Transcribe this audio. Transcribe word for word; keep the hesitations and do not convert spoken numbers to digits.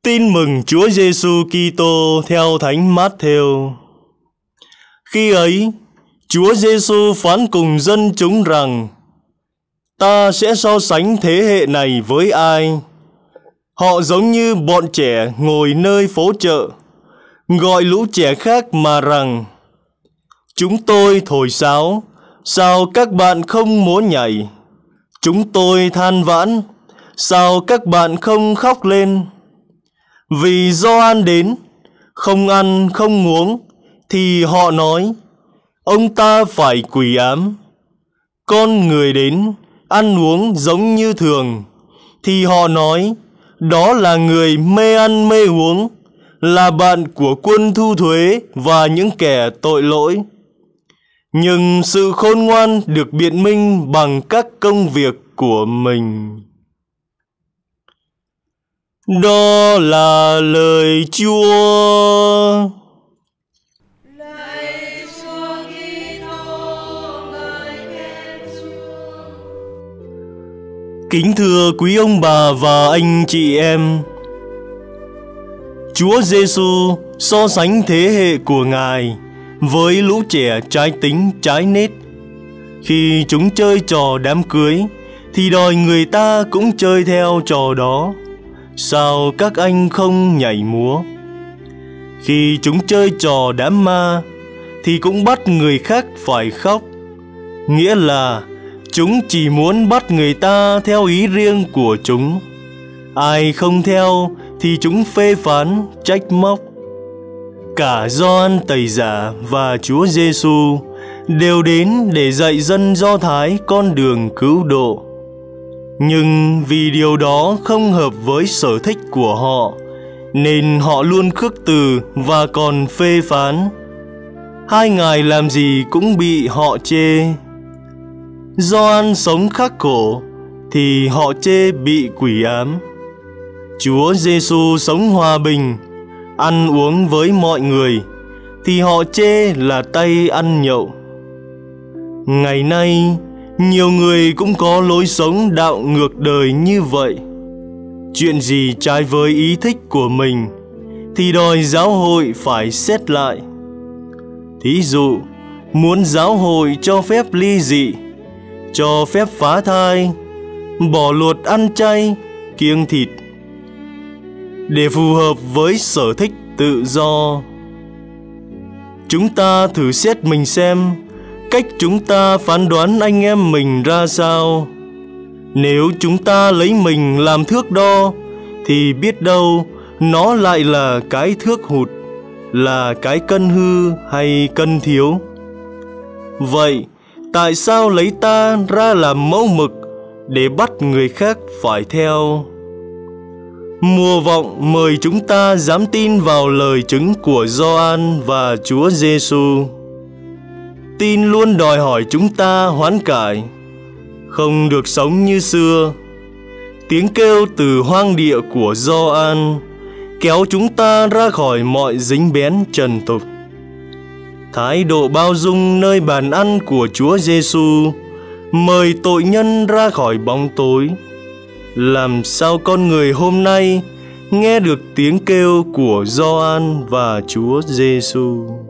Tin mừng Chúa Giêsu Kitô theo Thánh Mát-thêu. Khi ấy, Chúa Giêsu phán cùng dân chúng rằng: Ta sẽ so sánh thế hệ này với ai? Họ giống như bọn trẻ ngồi nơi phố chợ, gọi lũ trẻ khác mà rằng: Chúng tôi thổi sáo, sao các bạn không múa nhảy? Chúng tôi than vãn, sao các bạn không khóc lên? Vì Gioan đến, không ăn không uống, thì họ nói: Ông ta phải quỷ ám. Con Người đến, ăn uống giống như thường, thì họ nói: Đó là người mê ăn mê uống, là bạn của quân thu thuế và những kẻ tội lỗi. Nhưng sự khôn ngoan được biện minh bằng các công việc của mình. Đó là lời Chúa. Lạy Chúa Kitô, ngợi khen Chúa. Kính thưa quý ông bà và anh chị em, Chúa Giêsu so sánh thế hệ của Ngài với lũ trẻ trái tính trái nết. Khi chúng chơi trò đám cưới thì đòi người ta cũng chơi theo trò đó. Sao các anh không nhảy múa? Khi chúng chơi trò đám ma thì cũng bắt người khác phải khóc. Nghĩa là chúng chỉ muốn bắt người ta theo ý riêng của chúng. Ai không theo thì chúng phê phán, trách móc. Cả Gioan Tẩy Giả và Chúa Giêsu đều đến để dạy dân Do Thái con đường cứu độ. Nhưng vì điều đó không hợp với sở thích của họ, nên họ luôn khước từ và còn phê phán. Hai ngài làm gì cũng bị họ chê. Gioan sống khắc khổ thì họ chê bị quỷ ám. Chúa Giêsu sống hòa bình, ăn uống với mọi người thì họ chê là tay ăn nhậu. Ngày nay, nhiều người cũng có lối sống đạo ngược đời như vậy. Chuyện gì trái với ý thích của mình thì đòi giáo hội phải xét lại. Thí dụ, muốn giáo hội cho phép ly dị, cho phép phá thai, bỏ luật ăn chay, kiêng thịt, để phù hợp với sở thích tự do. Chúng ta thử xét mình xem cách chúng ta phán đoán anh em mình ra sao. Nếu chúng ta lấy mình làm thước đo thì biết đâu nó lại là cái thước hụt, là cái cân hư hay cân thiếu. Vậy tại sao lấy ta ra làm mẫu mực để bắt người khác phải theo? Mùa vọng mời chúng ta dám tin vào lời chứng của Gioan và Chúa Giêsu. Tin luôn đòi hỏi chúng ta hoán cải, không được sống như xưa. Tiếng kêu từ hoang địa của Gioan kéo chúng ta ra khỏi mọi dính bén trần tục. Thái độ bao dung nơi bàn ăn của Chúa Giêsu mời tội nhân ra khỏi bóng tối. Làm sao con người hôm nay nghe được tiếng kêu của Gioan và Chúa Giêsu?